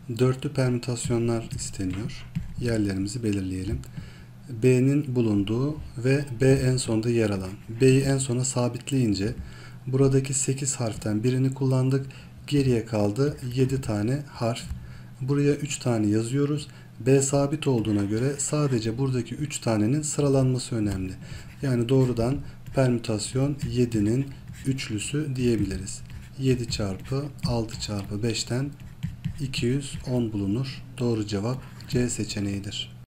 Dörtlü permütasyonlar isteniyor. Yerlerimizi belirleyelim. B'nin bulunduğu ve B en sonda yer alan. B'yi en sona sabitleyince buradaki 8 harften birini kullandık. Geriye kaldı 7 tane harf. Buraya 3 tane yazıyoruz. B sabit olduğuna göre sadece buradaki 3 tanenin sıralanması önemli. Yani doğrudan permütasyon 7'nin üçlüsü diyebiliriz. 7 çarpı 6 çarpı 5'ten 210 bulunur. Doğru cevap C seçeneğidir.